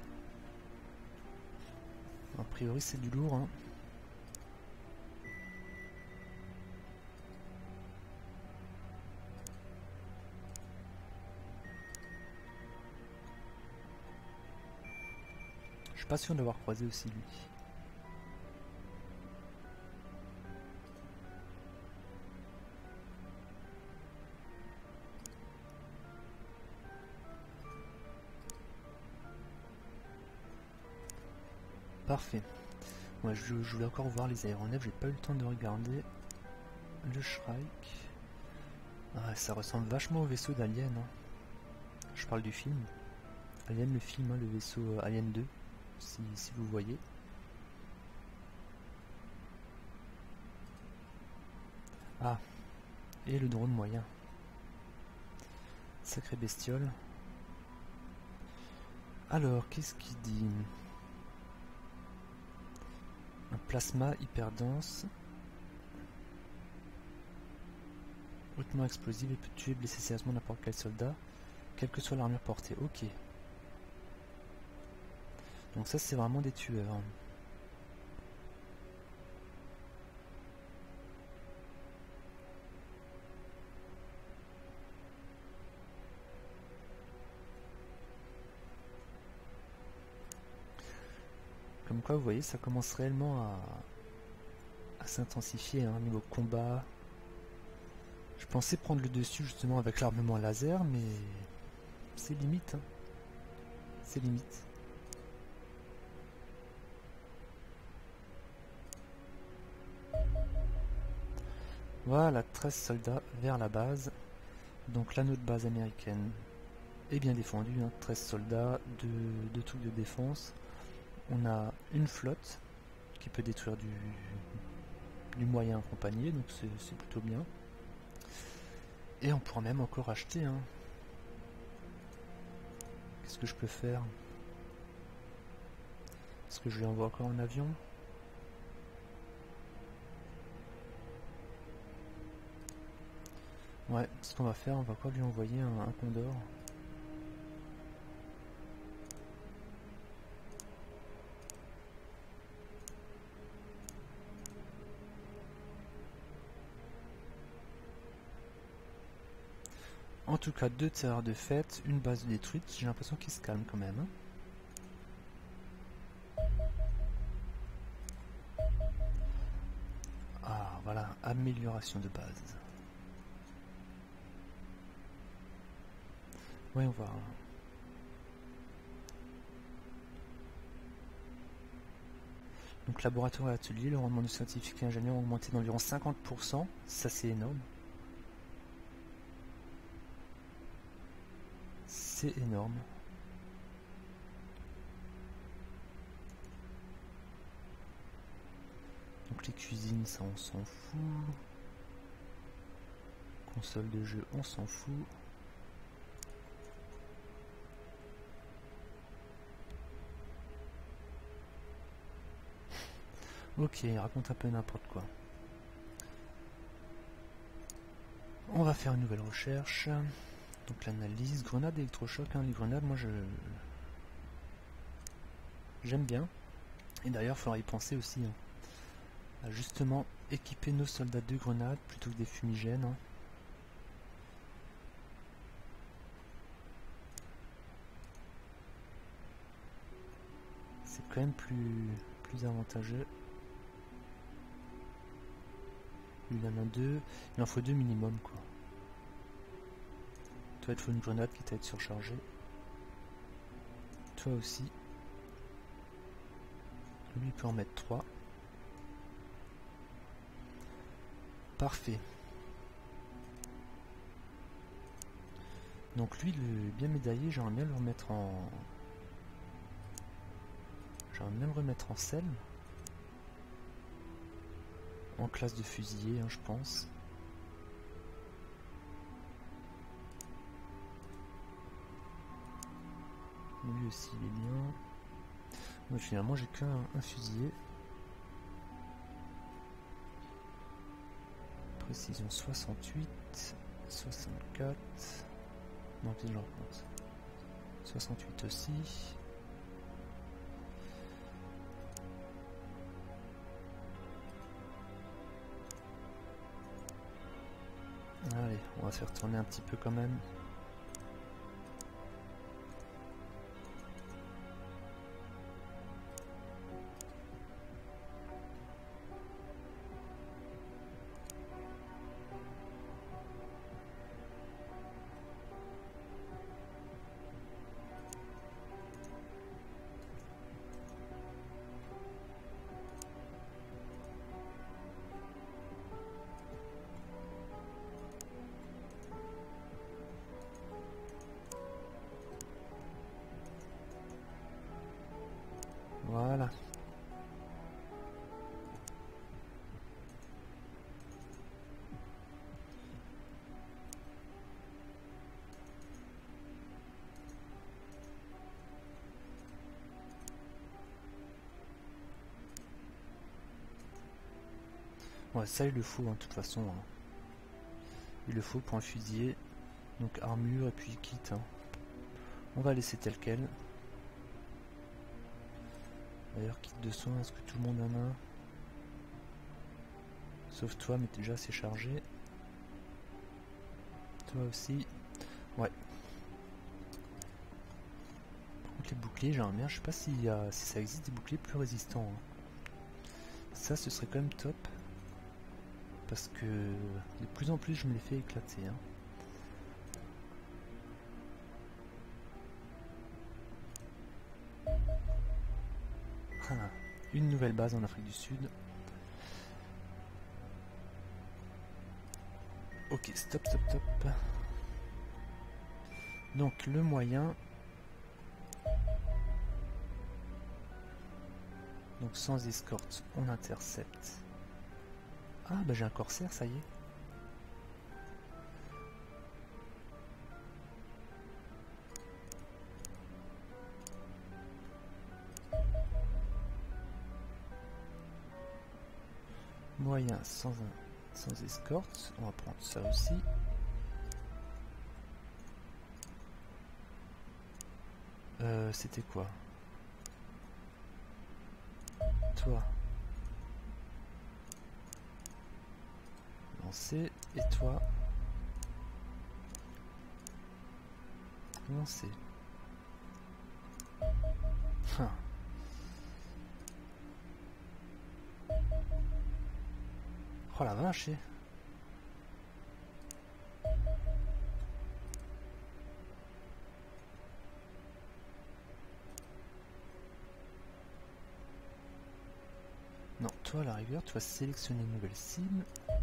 Speaker 1: A priori c'est du lourd. Hein. Je suis pas sûr d'avoir croisé aussi lui. Parfait. Ouais, je, je voulais encore voir les aéronefs, j'ai pas eu le temps de regarder. Le Shrike. Ah, ça ressemble vachement au vaisseau d'Alien. Hein. Je parle du film. Alien, le film, hein, le vaisseau euh, Alien deux, si, si vous voyez. Ah, et le drone moyen. Sacrée bestiole. Alors, qu'est-ce qu'il dit? Un plasma hyper dense. Hautement explosif et peut tuer et blesser sérieusement n'importe quel soldat, quelle que soit l'armure portée. Ok. Donc ça c'est vraiment des tueurs. Comme quoi vous voyez ça commence réellement à, à s'intensifier hein, niveau combat. Je pensais prendre le dessus justement avec l'armement laser mais c'est limite. Hein. C'est limite. Voilà, treize soldats vers la base. Donc l'anneau de base américaine est bien défendu, hein, treize soldats, deux, deux trucs de défense. On a une flotte qui peut détruire du, du moyen accompagné, donc c'est plutôt bien. Et on pourra même encore acheter. Hein. Qu'est-ce que je peux faire? Est-ce que je lui envoie encore un avion? Ouais, ce qu'on va faire, on va encore lui envoyer un, un Condor. En tout cas, deux terreurs de fête, une base détruite, j'ai l'impression qu'il se calme quand même. Hein. Ah, voilà, amélioration de base. Ouais, on va... Donc laboratoire et atelier, le rendement de scientifiques et ingénieurs a augmenté d'environ cinquante pour cent, ça c'est énorme. C'est énorme. Donc les cuisines, ça on s'en fout. Console de jeu, on s'en fout. Ok, raconte un peu n'importe quoi. On va faire une nouvelle recherche. Donc l'analyse, grenade électrochoc, hein, les grenades, moi je j'aime bien. Et d'ailleurs, il faudra y penser aussi hein, à justement équiper nos soldats de grenades plutôt que des fumigènes. Hein. C'est quand même plus, plus avantageux. Il en a deux, il en faut deux minimum quoi. Toi, il te faut une grenade qui t'a été surchargée. Toi aussi. Lui, il peut en mettre trois. Parfait. Donc lui, le bien médaillé, j'aimerais bien le remettre en... J'aimerais bien le remettre en selle. En classe de fusilier, hein, je pense. Lui aussi, il est bien. Mais finalement, j'ai qu'un un fusilier. Précision soixante-huit, soixante-quatre. Non, peut-être je recompte. soixante-huit aussi. Allez, on va faire tourner un petit peu quand même. Voilà. Ouais, ça il le faut, hein, de toute façon. Hein. Il le faut pour un fusilier. Donc armure et puis kit. Hein. On va laisser tel quel. D'ailleurs, kit de soins, est-ce que tout le monde en a un? Sauf toi, mais déjà c'est chargé. Toi aussi. Ouais. Par contre, les boucliers, j'aimerais bien. Je sais pas s'il y a, si ça existe des boucliers plus résistants. Hein. Ça, ce serait quand même top. Parce que de plus en plus, je me les fais éclater. Hein. Ah, une nouvelle base en Afrique du Sud. Ok, stop, stop, stop. Donc le moyen. Donc sans escorte, on intercepte. Ah bah j'ai un corsaire, ça y est. Moyen sans, sans escorte, on va prendre ça aussi. Euh, c'était quoi? Toi. Lancer. Et toi. Lancer. Hein. Oh la vache. Non, toi à la rigueur, tu vas sélectionner une nouvelle cible.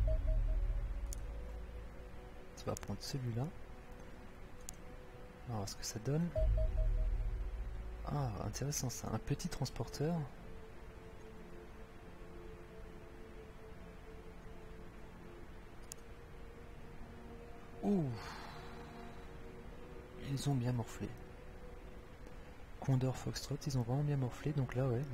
Speaker 1: Tu vas prendre celui-là. On va voir ce que ça donne. Ah, intéressant ça. Un petit transporteur. Ouh. Ils ont bien morflé. Condor, Foxtrot, ils ont vraiment bien morflé. Donc là, ouais. ouais.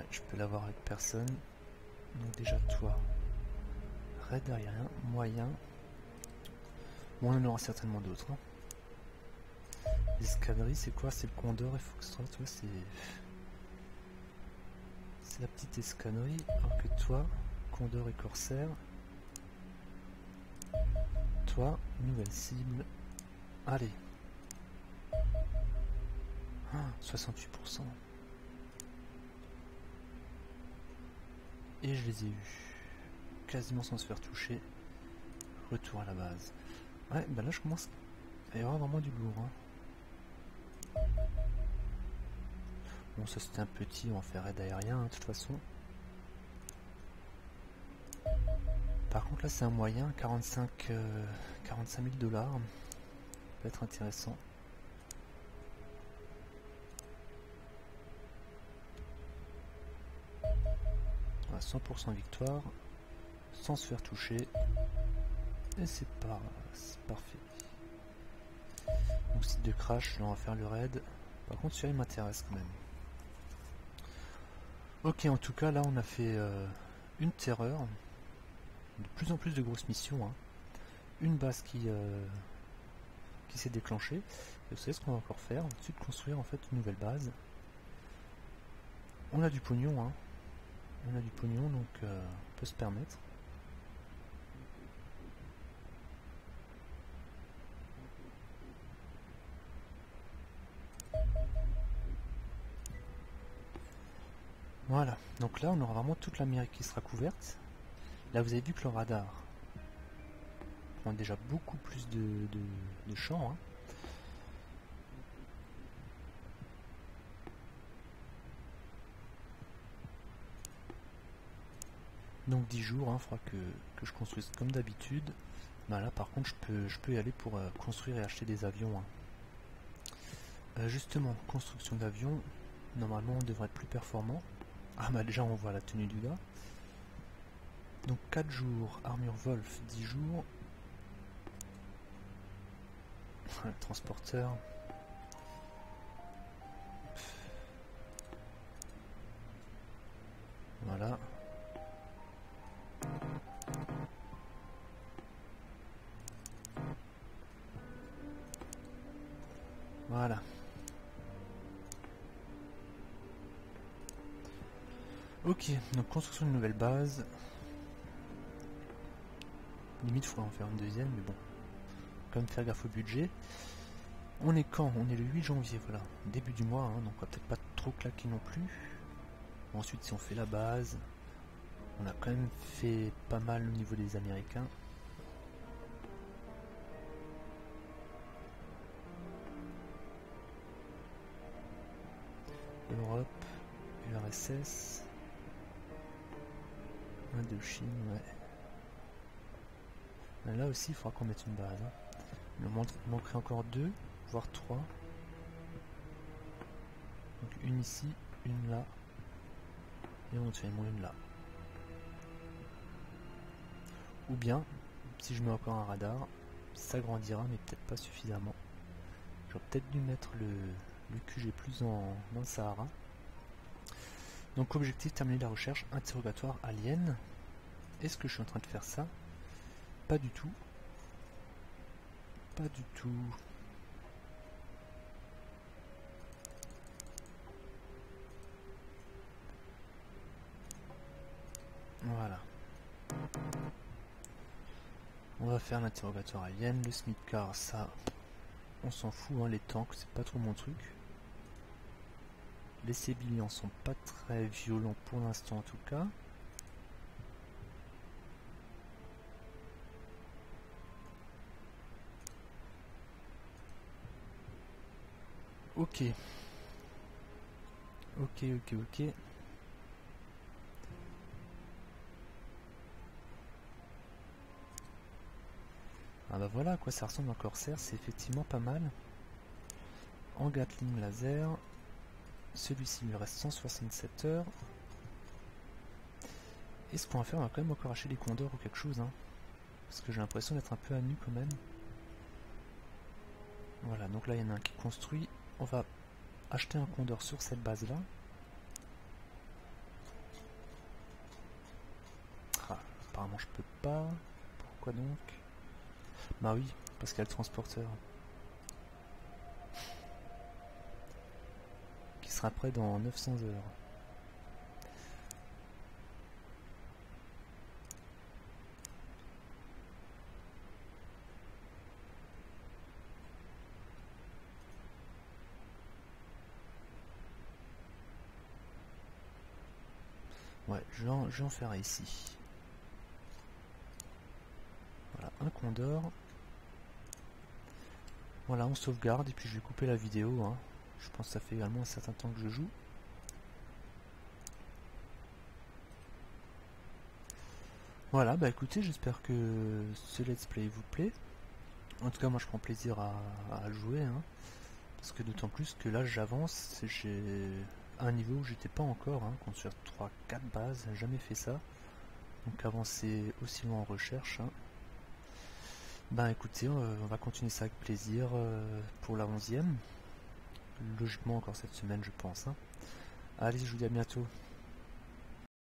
Speaker 1: Ouais, je peux l'avoir avec personne. Donc déjà toi. Raid aérien, moyen. Bon, on en aura certainement d'autres. Hein. L'escadrille, c'est quoi? C'est le Condor et Foxtrot, tu vois, c'est... C'est la petite escadrille, alors que toi, Condor et Corsair. Toi, nouvelle cible. Allez. Ah, soixante-huit pour cent. Et je les ai eus. Quasiment sans se faire toucher. Retour à la base. Ouais, bah là je commence à y avoir vraiment du lourd. Hein. Bon, ça c'était un petit, on va faire raid aérien, hein, de toute façon. Par contre là c'est un moyen, quarante-cinq, euh, quarante-cinq mille dollars. Ça peut être intéressant. Voilà, cent pour cent victoire, sans se faire toucher. Et c'est pas, c'est parfait. Donc site de crash, là on va faire le raid. Par contre celui-là il m'intéresse quand même. Ok, en tout cas là on a fait euh, une terreur. De plus en plus de grosses missions. Hein. Une base qui, euh, qui s'est déclenchée. Et vous savez ce qu'on va encore faire? Ensuite de construire en fait une nouvelle base. On a du pognon. Hein. On a du pognon donc euh, on peut se permettre. Voilà, donc là on aura vraiment toute l'Amérique qui sera couverte. Là vous avez vu que le radar prend déjà beaucoup plus de, de, de champs. Hein. Donc dix jours, il hein, faudra que, que je construise comme d'habitude. Ben là par contre je peux, je peux y aller pour euh, construire et acheter des avions. Hein. Euh, justement, construction d'avions, normalement on devrait être plus performant. Ah bah déjà on voit la tenue du gars. Donc quatre jours, armure Wolf, dix jours. Le transporteur. Voilà. Voilà. Ok, donc construction de nouvelle base. Limite, il faudrait en faire une deuxième, mais bon. Quand même faire gaffe au budget. On est quand? On est le huit janvier, voilà. Début du mois, hein, donc on va peut-être pas trop claquer non plus. Ensuite, si on fait la base, on a quand même fait pas mal au niveau des Américains. Europe, U R S S, Indochine, ouais. Là aussi, il faudra qu'on mette une base. Hein. Il me manquerait encore deux, voire trois. Donc une ici, une là, et éventuellement une là. Ou bien, si je mets encore un radar, ça grandira, mais peut-être pas suffisamment. J'aurais peut-être dû mettre le, le Q G plus en, dans le Sahara. Donc objectif, terminer la recherche, interrogatoire alien. Est-ce que je suis en train de faire ça? Pas du tout. Pas du tout. Voilà. On va faire l'interrogatoire alien, le Smith car, ça, on s'en fout, hein, les tanks, c'est pas trop mon truc. Les civiliens sont pas très violents pour l'instant en tout cas. Ok. Ok, ok, ok. Ah bah voilà à quoi ça ressemble un Corsair, c'est effectivement pas mal. En Gatling laser, celui-ci il lui reste cent soixante-sept heures. Et ce qu'on va faire, on va quand même encore acheter des condors ou quelque chose. Hein, parce que j'ai l'impression d'être un peu à nu quand même. Voilà, donc là il y en a un qui construit. On va acheter un condor sur cette base là. apparemment je peux pas. Pourquoi donc? Bah oui, parce qu'il y a le transporteur. Qui sera prêt dans neuf cents heures. Ouais, je vais en, je vais en faire ici. Voilà, un condor. Voilà, on sauvegarde et puis je vais couper la vidéo. Hein. Je pense que ça fait également un certain temps que je joue. Voilà, bah écoutez, j'espère que ce let's play vous plaît. En tout cas, moi je prends plaisir à, à jouer. Hein. Parce que d'autant plus que là j'avance, j'ai un niveau où j'étais pas encore, hein, construire trois quatre bases, jamais fait ça. Donc avancer aussi loin en recherche. Hein. Ben écoutez, euh, on va continuer ça avec plaisir euh, pour la onzième. Logiquement encore cette semaine je pense. Hein. Allez, je vous dis à bientôt.